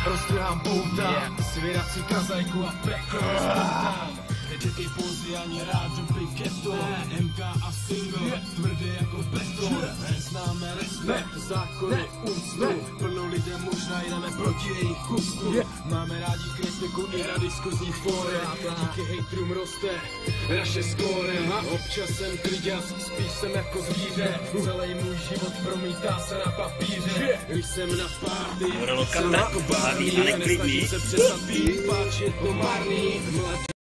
roztrhám pouta, svěrací kazajku a peklo rozpoutám. Neděkej pózy ani rád, jumpy v ghetto, MK a single, tvrdý jako beton. Známe respekt, zákony, úctu, plno lidem už najdeme proti jejich chustu. Máme rádi kritiku i na diskuzní fóre, díky hejtrům roste naše skóre. Občas jsem kliděs, spíš jsem jako zvíře, celý můj život promítá se na papíře. Když jsem na party, jsem jako barný, nesnažím se přestat být, páč je to marný.